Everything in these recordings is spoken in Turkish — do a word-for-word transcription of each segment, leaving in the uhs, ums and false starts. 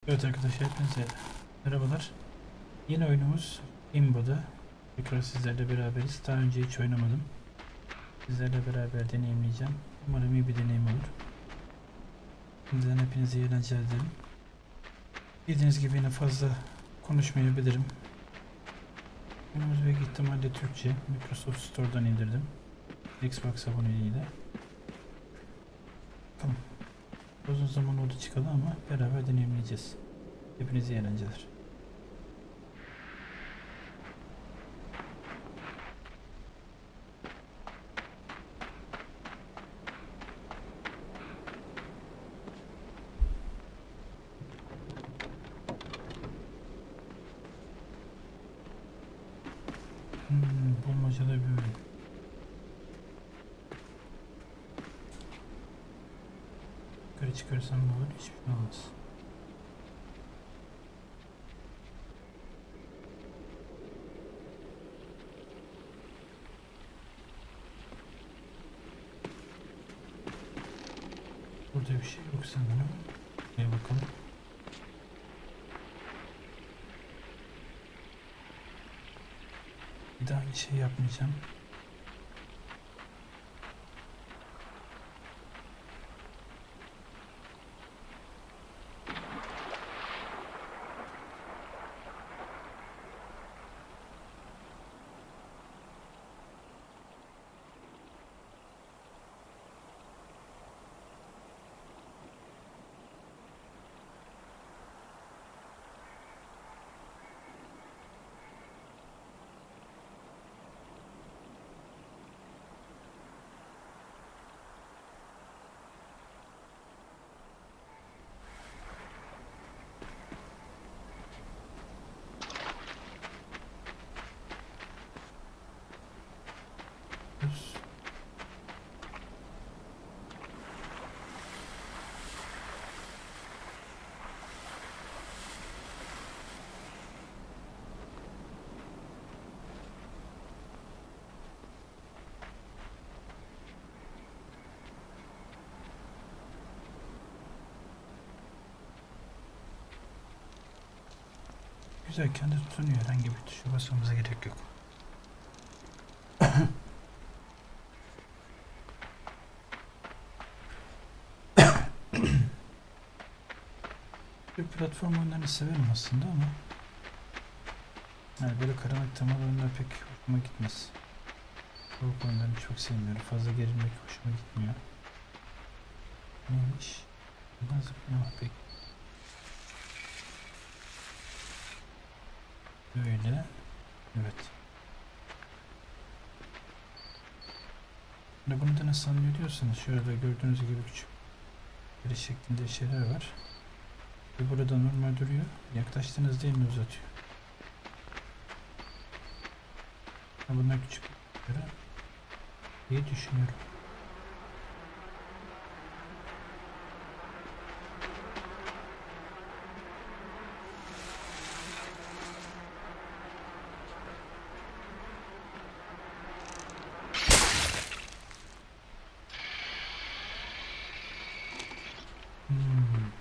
Evet arkadaşlar, hepinize merhabalar. Yeni oyunumuz Limbo'da. Tekrar sizlerle beraberiz. Daha önce hiç oynamadım. Sizlerle beraber deneyimleyeceğim. Umarım iyi bir deneyim olur. Şimdiden hepinize iyi eğlenceler dilerim. Bildiğiniz gibi yine fazla konuşmayabilirim. Oyunumuz büyük ihtimalle Türkçe. Microsoft Store'dan indirdim. Xbox aboneliğiyle. Tamam. Uzun zaman oldu çıkalı ama beraber deneyimleyeceğiz. Hepinize iyi eğlenceler. Hmm, bulmacalı bir oyun. Yukarı çıkarsam ne olur? Hiçbir şey olmaz. Burada bir şey yok sanırım. Bir bakalım. Bir daha aynı şey yapmayacağım. Düz. Güzel, kendi tutunuyor. Herhangi bir tuşa basmamıza gerek yok. Bir platform oyunlarını severim aslında ama yani böyle karanlık temalı oyunlar pek hoşuma gitmez. Soğuk oyunlarını çok sevmiyorum. Fazla gerilmek hoşuma gitmiyor. Neymiş? Buradan zıplama pek. Böyle. Evet. Şimdi bunu da nasıl anlıyor diyorsanız şurada gördüğünüz gibi küçük bir şeklinde şeyler var. Ve burada normal duruyor. Yaklaştığınızda elini uzatıyor. Bunlar küçük diye düşünüyorum. Hmm.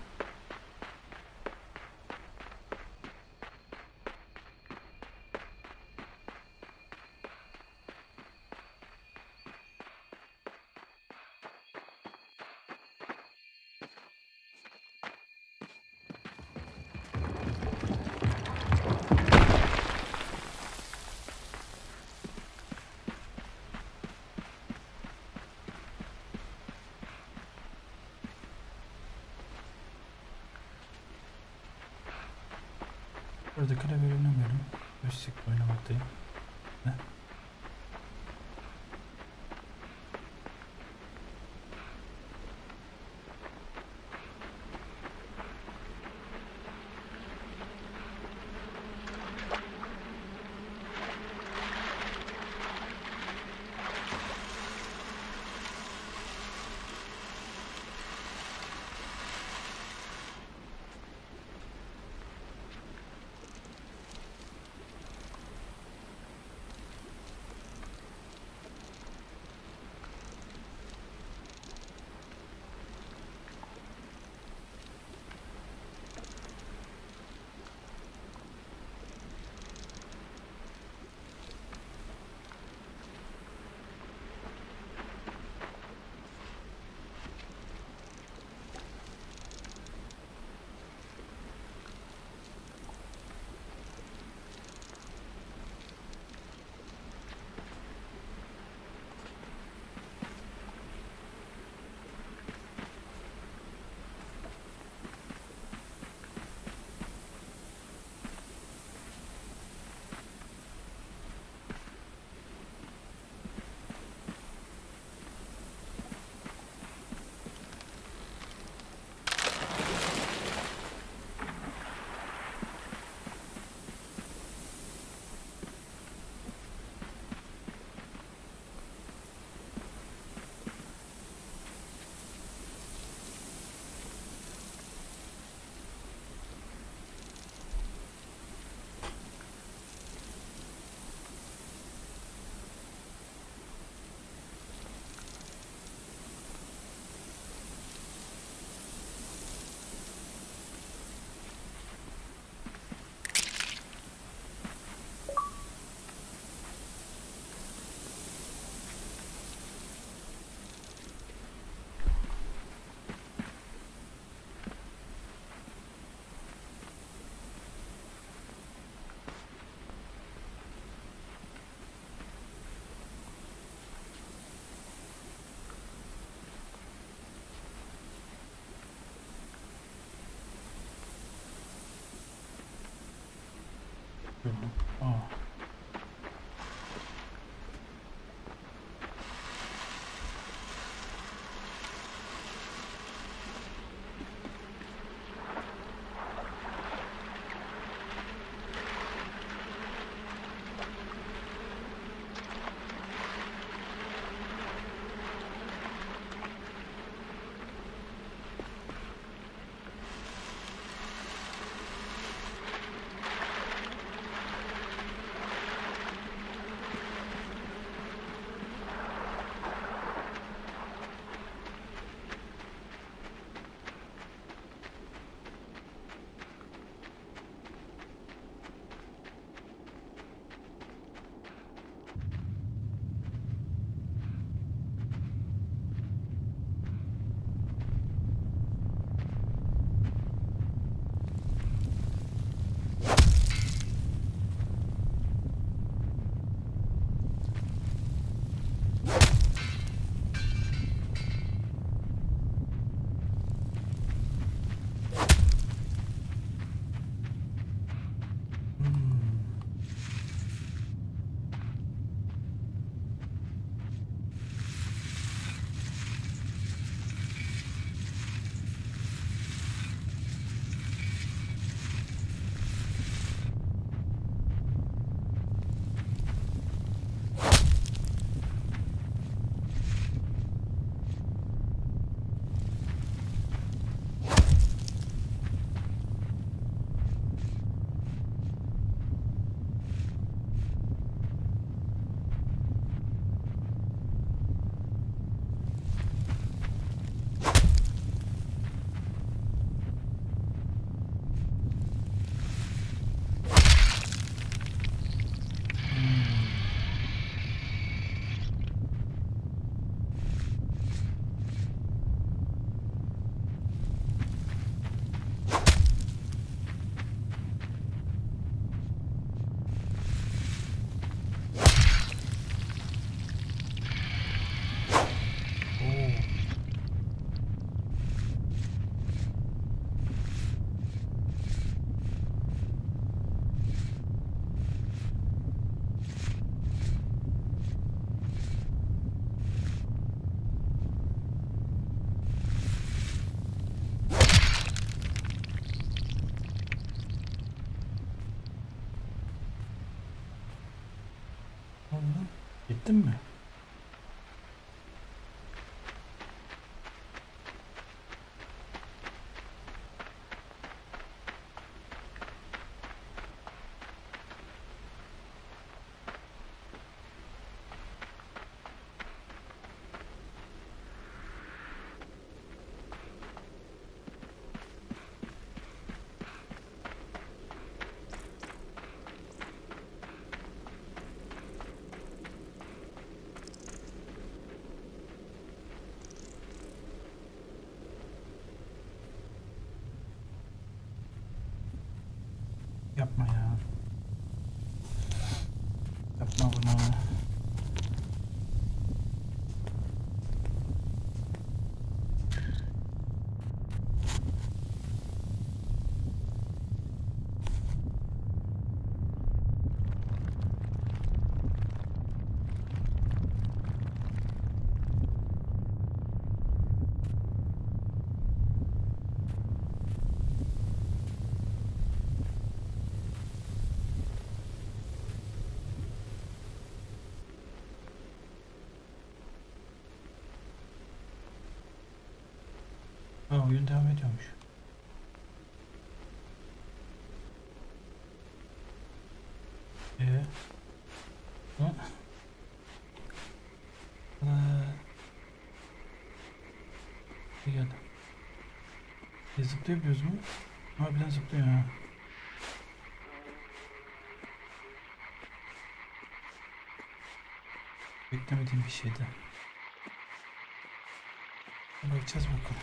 Burada klavye oynamıyorum. Joystick'le oynamaktayım. Ne? Gördüm. Aa. Gittin mi? Yapma ya. Yapma bunu. Ha, oyun devam ediyormuş. Ee, ha? Aa, bir geldi. E, zıplayabiliyoruz mu? Harbiden zıplıyor ha. Beklemediğim bir şeydi. Bakacağız bakalım.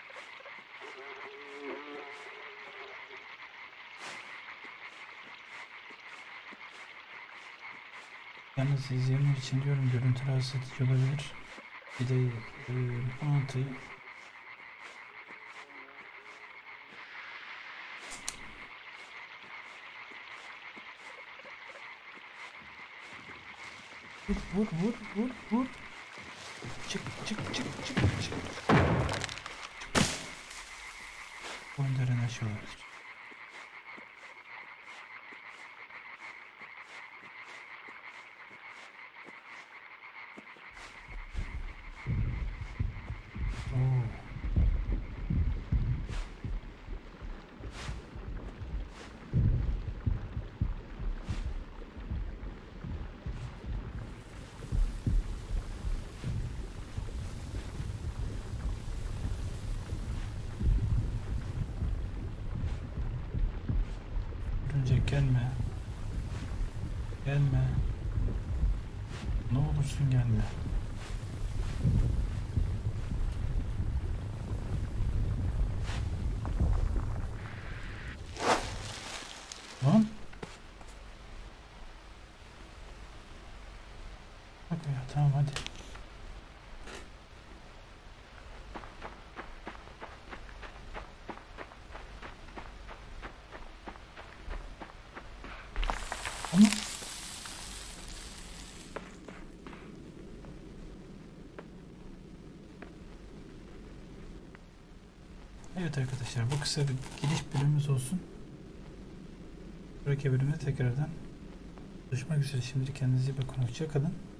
Yalnız izleyenler için diyorum, görüntü rahatsız edici olabilir. Bir de e, mantıyı Vur vur vur vur vur. Çık çık çık çık çık. Onların aşağılar. Oo. Örümcek gelme. Gelme. Ne olursun gelme. Lan. Bak ya tamam hadi. Ama evet arkadaşlar, bu kısa bir giriş bölümümüz olsun. Sonraki bölümde tekrardan görüşmek üzere. Şimdi kendinize iyi bakın. Hoşça kalın.